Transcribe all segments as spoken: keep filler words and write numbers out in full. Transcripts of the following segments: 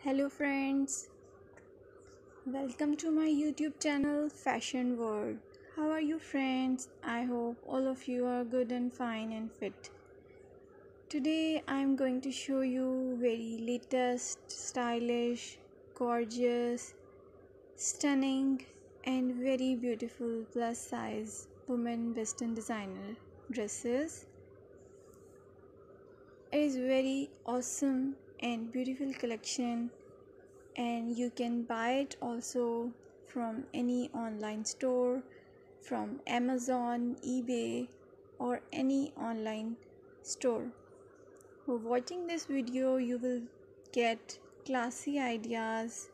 Hello friends, welcome to my YouTube channel Fashion World. How are you friends? I hope all of you are good and fine and fit. Today I am going to show you very latest, stylish, gorgeous, stunning and very beautiful plus size women western designer dresses. It is very awesome and beautiful collection, and you can buy it also from any online store, from Amazon, eBay, or any online store. For watching this video you will get classy ideas.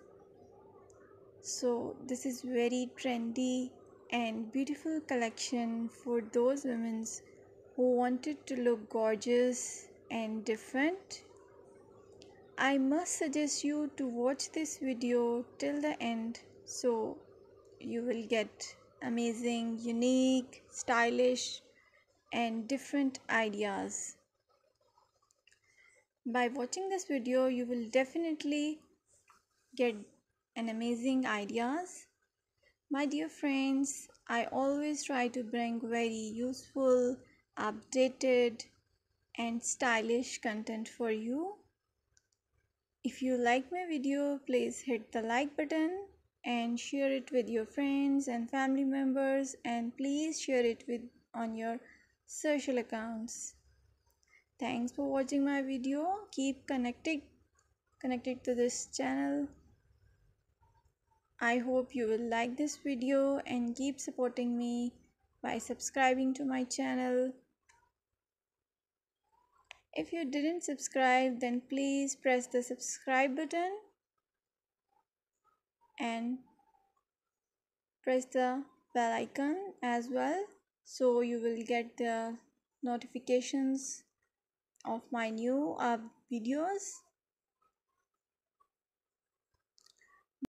So this is very trendy and beautiful collection for those women who wanted to look gorgeous and different. I must suggest you to watch this video till the end so you will get amazing, unique, stylish and different ideas. By watching this video you will definitely get an amazing ideas. My dear friends, I always try to bring very useful, updated and stylish content for you. If you like my video, please hit the like button and share it with your friends and family members, and please share it with on your social accounts. Thanks for watching my video. Keep connected connected to this channel. I hope you will like this video and keep supporting me by subscribing to my channel. If you didn't subscribe, then please press the subscribe button and press the bell icon as well, so you will get the notifications of my new uh, videos.